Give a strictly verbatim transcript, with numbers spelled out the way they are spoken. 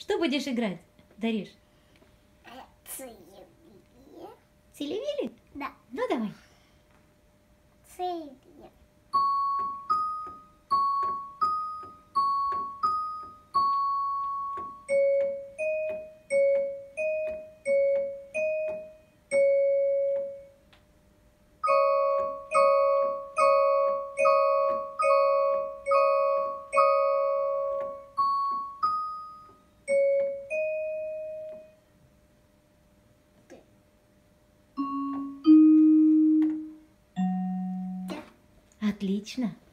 Что будешь играть, Дариш? Tsili. Tsili-Vili? Да. Ну давай. Tsili. Отлично.